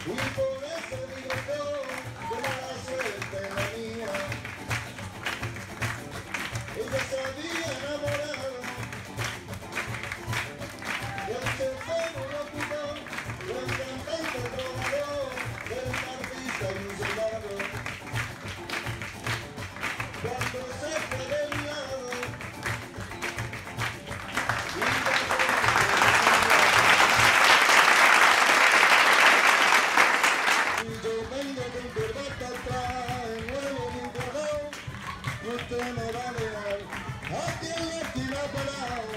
Y por eso digo yo, que mala suerte la mía. Ella se había enamorado del chefero locutor, del cantante trovador, del artista y un soldado. Cuando se fue de mi lado, y yo vengo con corbata atrás, el nuevo micrófono, usted me va a dejar aquí en la esquina parado.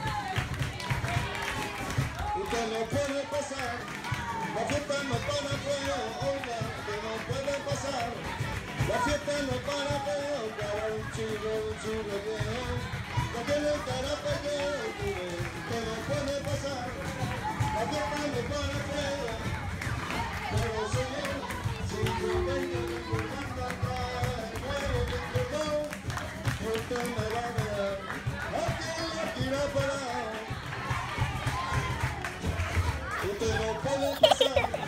Usted no puede pasar, la fiesta no para feo, oiga, que no puede pasar. La fiesta no para feo, para un chulo viejo, que tiene cara pequeña, que no puede pasar. La fiesta no para feo, pero señor, si yo vengo de corbata atrás, el nuevo micrófono, usted me va a dejar aquí en la esquina parado. Usted no puede pasar.